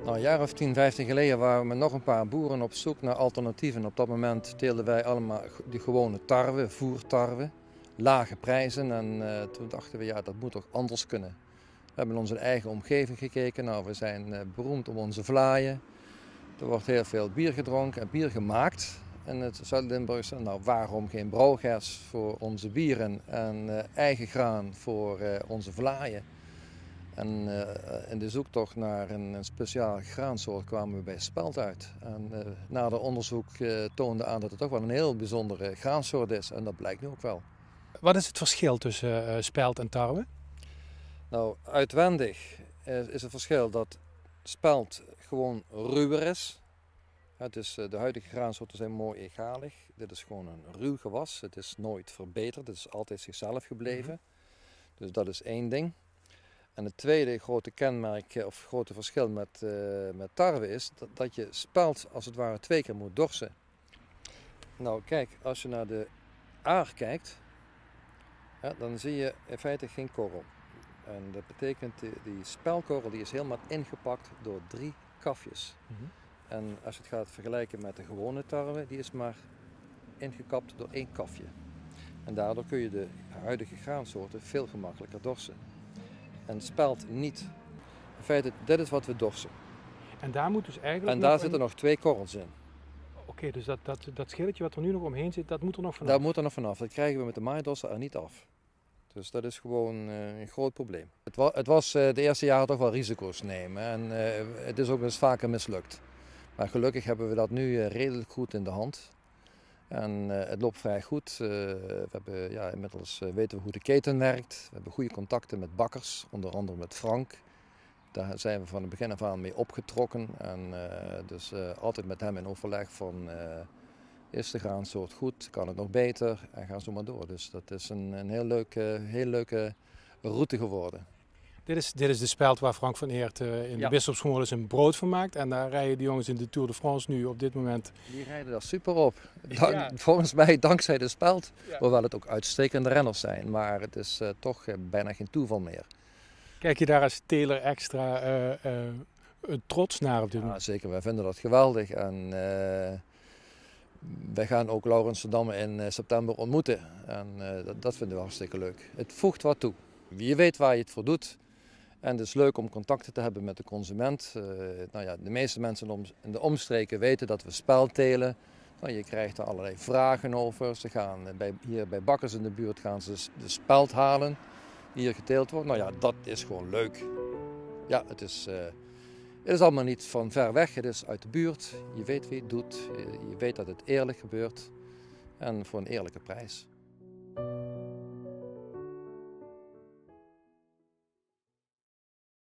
Nou, een jaar of 10, 15 geleden waren we met nog een paar boeren op zoek naar alternatieven. Op dat moment teelden wij allemaal die gewone tarwe, voertarwe, lage prijzen. En toen dachten we, ja, dat moet toch anders kunnen. We hebben in onze eigen omgeving gekeken. Nou, we zijn beroemd om onze vlaaien. Er wordt heel veel bier gedronken en bier gemaakt in het Zuid-Limburgse. Nou, waarom geen brouwgers voor onze bieren en eigen graan voor onze vlaaien? En in de zoektocht naar een speciaal graansoort kwamen we bij spelt uit. En nader onderzoek toonde aan dat het toch wel een heel bijzondere graansoort is. En dat blijkt nu ook wel. Wat is het verschil tussen spelt en tarwe? Nou, uitwendig is het verschil dat spelt gewoon ruwer is. De huidige graansoorten zijn mooi egalig. Dit is gewoon een ruw gewas. Het is nooit verbeterd. Het is altijd zichzelf gebleven. Dus dat is één ding. En het tweede grote kenmerk of grote verschil met tarwe is dat je spelt als het ware 2 keer moet dorsen. Nou kijk, als je naar de aar kijkt, dan zie je in feite geen korrel. En dat betekent die spelkorrel die is helemaal ingepakt door 3 kafjes. En als je het gaat vergelijken met de gewone tarwe, die is maar ingekapt door 1 kafje. En daardoor kun je de huidige graansoorten veel gemakkelijker dorsen. En spelt niet. In feite, dit is wat we dorsen. En daar moet dus eigenlijk. En daar zitten nog 2 korrels in. Oké, dus dat schilletje wat er nu nog omheen zit, dat moet er nog vanaf? Dat moet er nog vanaf. Dat krijgen we met de maaidorser er niet af. Dus dat is gewoon een groot probleem. Het was de eerste jaren toch wel risico's nemen. En het is ook eens vaker mislukt. Maar gelukkig hebben we dat nu redelijk goed in de hand. En het loopt vrij goed. We hebben, inmiddels weten we hoe de keten werkt. We hebben goede contacten met bakkers, onder andere met Frank. Daar zijn we van het begin af aan mee opgetrokken. En dus altijd met hem in overleg van, is de graansoort goed, kan het nog beter? En ga zo maar door. Dus dat is een heel leuke route geworden. Dit is de speld waar Frank van Eert in de Bisschopsmolen een brood van maakt. En daar rijden de jongens in de Tour de France nu op dit moment. Die rijden daar super op. Volgens mij dankzij de speld. Ja. Hoewel het ook uitstekende renners zijn. Maar het is toch bijna geen toeval meer. Kijk je daar als teler extra trots naar op dit moment? Ja, zeker. Wij vinden dat geweldig. En wij gaan ook Laurens Damme in september ontmoeten. En dat vinden we hartstikke leuk. Het voegt wat toe. Je weet waar je het voor doet. En het is leuk om contacten te hebben met de consument. De meeste mensen in de omstreken weten dat we spelt telen. Nou, je krijgt er allerlei vragen over. Ze gaan hier bij bakkers in de buurt gaan ze de spelt halen. Die hier geteeld wordt. Nou ja, dat is gewoon leuk. Ja, het is allemaal niet van ver weg. Het is uit de buurt. Je weet wie het doet. Je weet dat het eerlijk gebeurt. En voor een eerlijke prijs.